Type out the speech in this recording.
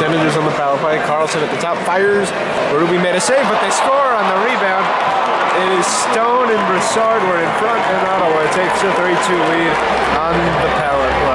Senators on the power play. Carlson at the top fires. Ruby made a save, but they score on the rebound. It is Stone and Broussard were in front, and Ottawa takes a 3-2 lead on the power play.